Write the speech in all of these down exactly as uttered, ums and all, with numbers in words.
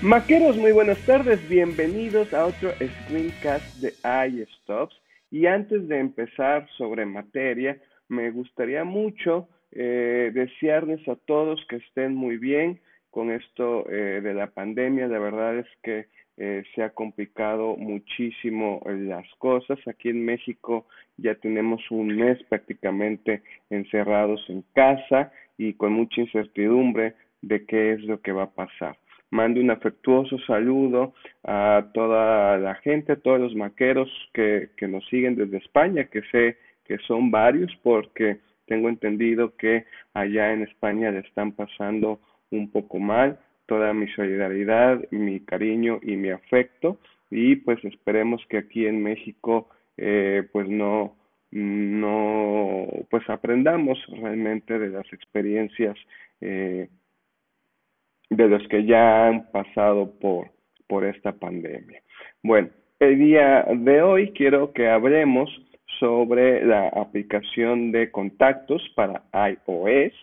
Maqueros, muy buenas tardes, bienvenidos a otro screencast de iStops. Y antes de empezar sobre materia, me gustaría mucho eh, desearles a todos que estén muy bien con esto eh, de la pandemia. La verdad es que eh, se ha complicado muchísimo las cosas. Aquí en México ya tenemos un mes prácticamente encerrados en casa y con mucha incertidumbre de qué es lo que va a pasar. Mando un afectuoso saludo a toda la gente, a todos los maqueros que, que nos siguen desde España, que sé que son varios porque tengo entendido que allá en España le están pasando un poco mal. Toda mi solidaridad, mi cariño y mi afecto, y pues esperemos que aquí en México eh, pues no no pues aprendamos realmente de las experiencias eh, de los que ya han pasado por, por esta pandemia. Bueno, el día de hoy quiero que hablemos sobre la aplicación de contactos para iOS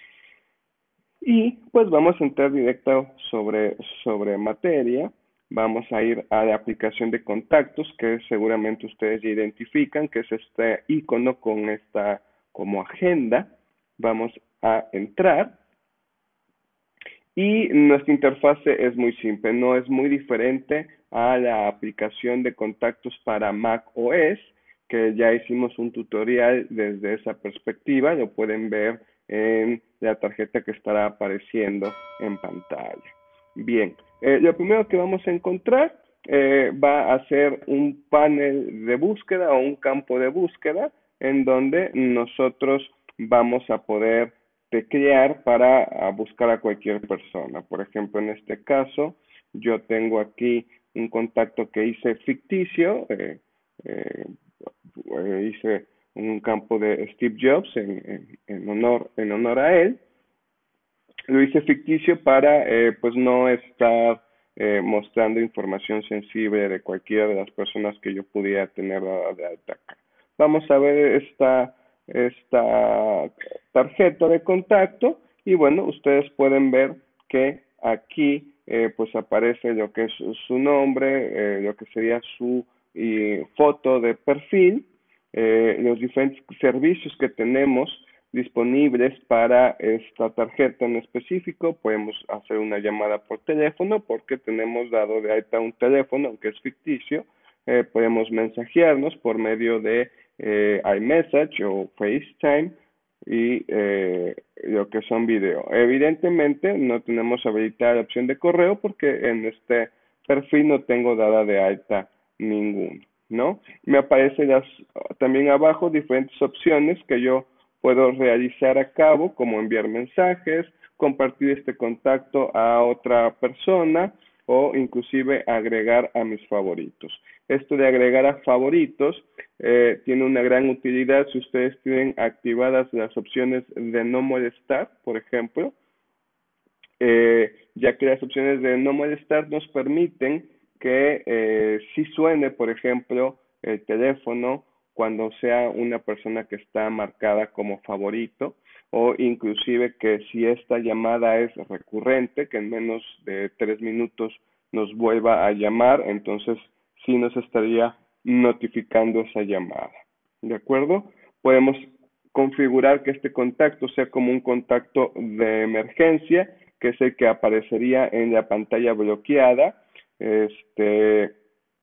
y pues vamos a entrar directo sobre, sobre materia. Vamos a ir a la aplicación de contactos que seguramente ustedes ya identifican, que es este icono con esta como agenda. Vamos a entrar y nuestra interfase es muy simple, no es muy diferente a la aplicación de contactos para Mac O S, que ya hicimos un tutorial desde esa perspectiva, lo pueden ver en la tarjeta que estará apareciendo en pantalla. Bien, eh, lo primero que vamos a encontrar eh, va a ser un panel de búsqueda o un campo de búsqueda en donde nosotros vamos a poder teclear para a buscar a cualquier persona. Por ejemplo, en este caso, yo tengo aquí un contacto que hice ficticio, eh, eh, eh, hice un campo de Steve Jobs en, en, en, honor, en honor a él. Lo hice ficticio para eh, pues no estar eh, mostrando información sensible de cualquiera de las personas que yo pudiera tener de alta acá. Vamos a ver esta, esta tarjeta de contacto y bueno, ustedes pueden ver que aquí eh, pues aparece lo que es su nombre, eh, lo que sería su y, foto de perfil, eh, los diferentes servicios que tenemos disponibles para esta tarjeta en específico. Podemos hacer una llamada por teléfono porque tenemos dado de alta un teléfono, aunque es ficticio. Eh, podemos mensajearnos por medio de eh, iMessage o FaceTime y eh, lo que son video. Evidentemente no tenemos habilitada la opción de correo porque en este perfil no tengo dada de alta ninguno, ¿no? Me aparecen las, también abajo diferentes opciones que yo puedo realizar a cabo, como enviar mensajes, compartir este contacto a otra persona o inclusive agregar a mis favoritos. Esto de agregar a favoritos eh, tiene una gran utilidad si ustedes tienen activadas las opciones de no molestar, por ejemplo, eh, ya que las opciones de no molestar nos permiten que eh, si suene, por ejemplo, el teléfono cuando sea una persona que está marcada como favorito, o inclusive que si esta llamada es recurrente, que en menos de tres minutos nos vuelva a llamar, entonces sí nos estaría notificando esa llamada. ¿De acuerdo? Podemos configurar que este contacto sea como un contacto de emergencia, que es el que aparecería en la pantalla bloqueada. Este,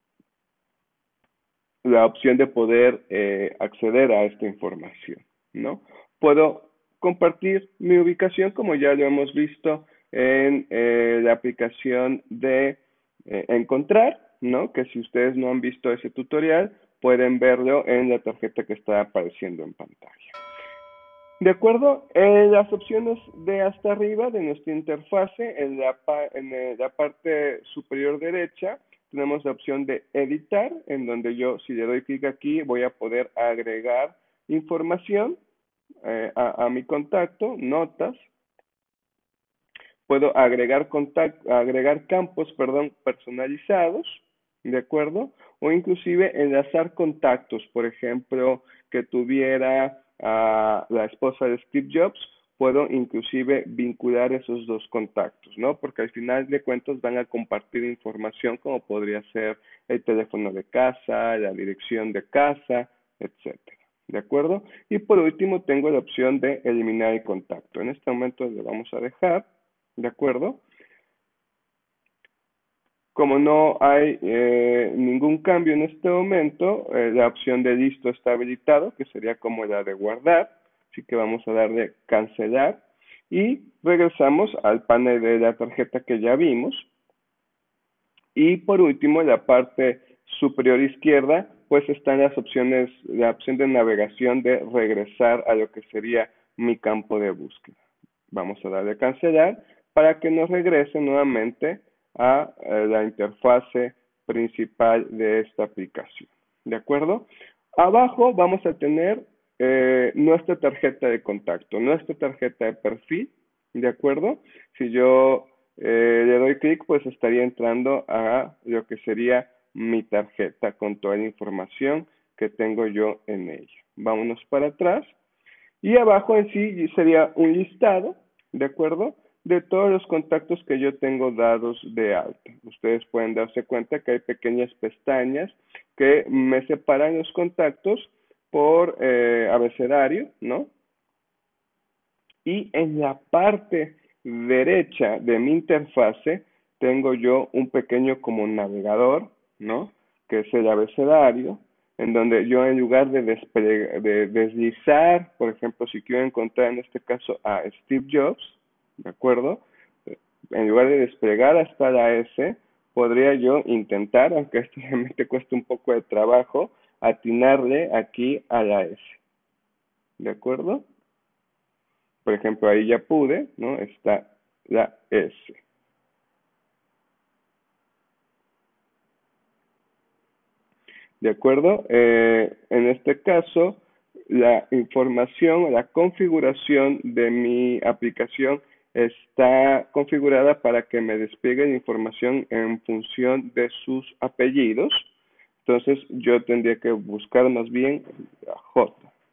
la opción de poder eh, acceder a esta información, ¿no? Puedo compartir mi ubicación, como ya lo hemos visto en eh, la aplicación de eh, Encontrar, ¿no? Que si ustedes no han visto ese tutorial, pueden verlo en la tarjeta que está apareciendo en pantalla. De acuerdo, en las opciones de hasta arriba de nuestra interfase, en la, en la parte superior derecha, tenemos la opción de editar, en donde yo, si le doy clic aquí, voy a poder agregar información eh, a, a mi contacto, notas. Puedo agregar, contact, agregar campos, perdón, personalizados, ¿de acuerdo? O inclusive enlazar contactos, por ejemplo, que tuviera a la esposa de Steve Jobs puedo inclusive vincular esos dos contactos, ¿no? Porque al final de cuentas van a compartir información como podría ser el teléfono de casa, la dirección de casa, etcétera. ¿De acuerdo? Y por último tengo la opción de eliminar el contacto. En este momento le vamos a dejar, ¿de acuerdo? Como no hay eh, ningún cambio en este momento, eh, la opción de listo está habilitado, que sería como la de guardar. Así que vamos a darle cancelar y regresamos al panel de la tarjeta que ya vimos. Y por último, en la parte superior izquierda, pues están las opciones, la opción de navegación de regresar a lo que sería mi campo de búsqueda. Vamos a darle a cancelar para que nos regrese nuevamente a eh, la interfase principal de esta aplicación. ¿De acuerdo? Abajo vamos a tener eh, nuestra tarjeta de contacto, nuestra tarjeta de perfil. ¿De acuerdo? Si yo eh, le doy clic, pues estaría entrando a lo que sería mi tarjeta con toda la información que tengo yo en ella. Vámonos para atrás. Y abajo en sí sería un listado, ¿de acuerdo? De todos los contactos que yo tengo dados de alta. Ustedes pueden darse cuenta que hay pequeñas pestañas que me separan los contactos por eh, abecedario, ¿no? Y en la parte derecha de mi interfase tengo yo un pequeño como navegador, ¿no? Que es el abecedario, en donde yo en lugar de, de deslizar, por ejemplo, si quiero encontrar en este caso a Steve Jobs, ¿de acuerdo? En lugar de desplegar hasta la S, podría yo intentar, aunque esto realmente cuesta un poco de trabajo, atinarle aquí a la S, ¿de acuerdo? Por ejemplo, ahí ya pude, ¿no? Está la S. ¿De acuerdo? Eh, en este caso, la información, la configuración de mi aplicación está configurada para que me despliegue la información en función de sus apellidos. Entonces, yo tendría que buscar más bien la J.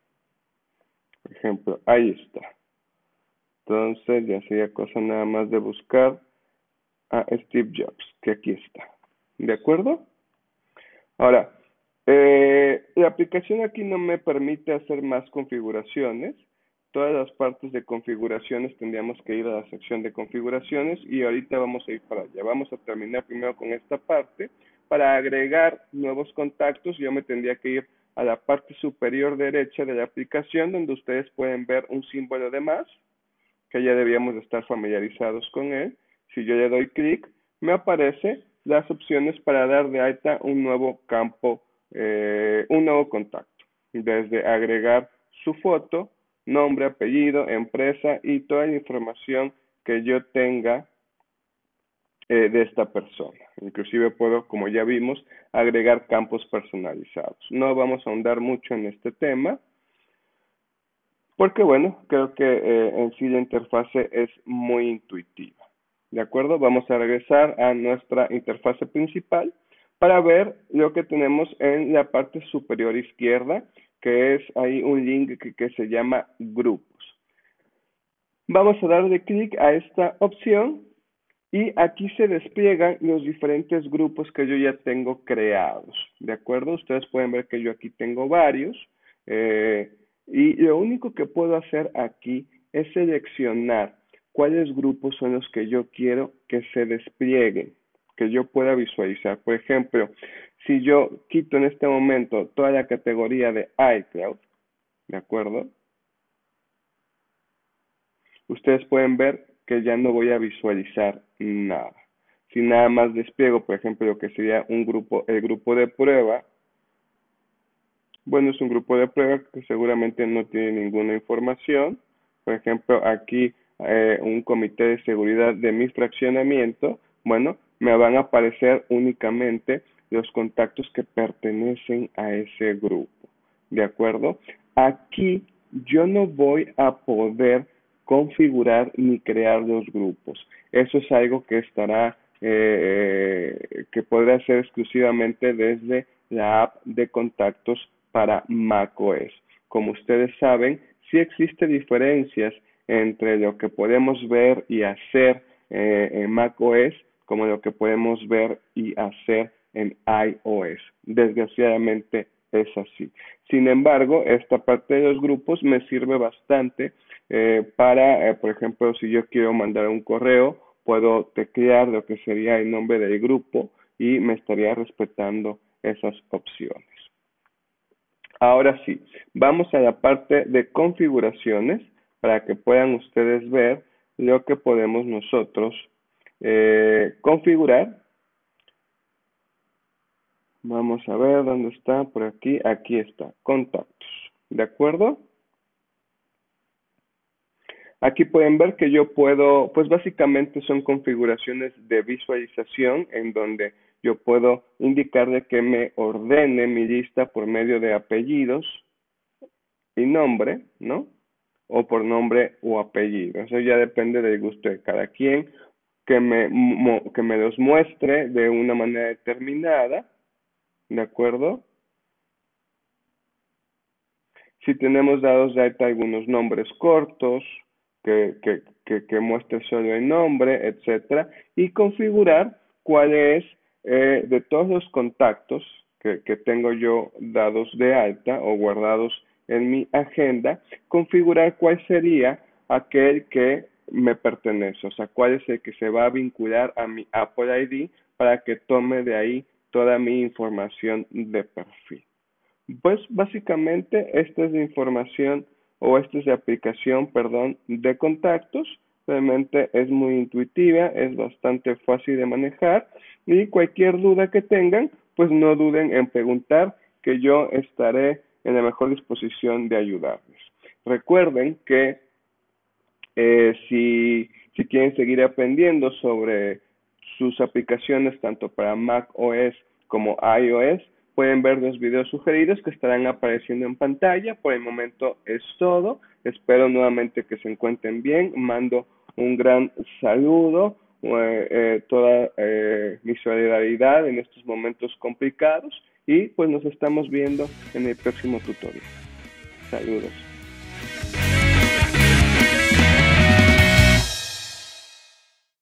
Por ejemplo, ahí está. Entonces, ya sería cosa nada más de buscar a Steve Jobs, que aquí está. ¿De acuerdo? Ahora, eh, la aplicación aquí no me permite hacer más configuraciones. Todas las partes de configuraciones tendríamos que ir a la sección de configuraciones y ahorita vamos a ir para allá. Vamos a terminar primero con esta parte. Para agregar nuevos contactos, yo me tendría que ir a la parte superior derecha de la aplicación, donde ustedes pueden ver un símbolo de más, que ya debíamos de estar familiarizados con él. Si yo le doy clic, me aparece las opciones para dar de alta un nuevo campo, eh, un nuevo contacto, desde agregar su foto, nombre, apellido, empresa y toda la información que yo tenga eh, de esta persona. Inclusive puedo, como ya vimos, agregar campos personalizados. No vamos a ahondar mucho en este tema, porque bueno, creo que eh, en sí la interfase es muy intuitiva. ¿De acuerdo? Vamos a regresar a nuestra interfase principal para ver lo que tenemos en la parte superior izquierda, que es ahí un link que, que se llama grupos. Vamos a darle clic a esta opción y aquí se despliegan los diferentes grupos que yo ya tengo creados. ¿De acuerdo? Ustedes pueden ver que yo aquí tengo varios. Eh, y lo único que puedo hacer aquí es seleccionar cuáles grupos son los que yo quiero que se desplieguen, que yo pueda visualizar. Por ejemplo, si yo quito en este momento toda la categoría de iCloud, ¿de acuerdo? Ustedes pueden ver que ya no voy a visualizar nada. Si nada más despliego, por ejemplo, lo que sería un grupo, el grupo de prueba, bueno, es un grupo de prueba que seguramente no tiene ninguna información. Por ejemplo, aquí eh, un comité de seguridad de mi fraccionamiento, bueno, me van a aparecer únicamente los contactos que pertenecen a ese grupo. ¿De acuerdo? Aquí yo no voy a poder configurar ni crear los grupos. Eso es algo que estará, eh, que podrá ser exclusivamente desde la app de contactos para macOS. Como ustedes saben, sí existen diferencias entre lo que podemos ver y hacer eh, en macOS como lo que podemos ver y hacer en iOS. Desgraciadamente es así. Sin embargo, esta parte de los grupos me sirve bastante eh, para, eh, por ejemplo, si yo quiero mandar un correo, puedo teclear lo que sería el nombre del grupo y me estaría respetando esas opciones. Ahora sí, vamos a la parte de configuraciones para que puedan ustedes ver lo que podemos nosotros eh, configurar. Vamos a ver dónde está, por aquí, aquí está, contactos, ¿de acuerdo? Aquí pueden ver que yo puedo, pues básicamente son configuraciones de visualización en donde yo puedo indicarle que me ordene mi lista por medio de apellidos y nombre, ¿no? O por nombre o apellido. Eso ya depende del gusto de cada quien, que me, que me los muestre de una manera determinada, ¿de acuerdo? Si tenemos dados de alta algunos nombres cortos, que, que, que, que muestre solo el nombre, etcétera, y configurar cuál es eh, de todos los contactos que, que tengo yo dados de alta o guardados en mi agenda, configurar cuál sería aquel que me pertenece, o sea, cuál es el que se va a vincular a mi Apple I D para que tome de ahí toda mi información de perfil. Pues básicamente esta es la información o esta es la aplicación, perdón, de contactos. Realmente es muy intuitiva, es bastante fácil de manejar y cualquier duda que tengan, pues no duden en preguntar, que yo estaré en la mejor disposición de ayudarles. Recuerden que eh, si, si quieren seguir aprendiendo sobre sus aplicaciones tanto para macOS como iOS, pueden ver los videos sugeridos que estarán apareciendo en pantalla. Por el momento es todo. Espero nuevamente que se encuentren bien. Mando un gran saludo, eh, eh, toda eh, mi solidaridad en estos momentos complicados y pues nos estamos viendo en el próximo tutorial. Saludos.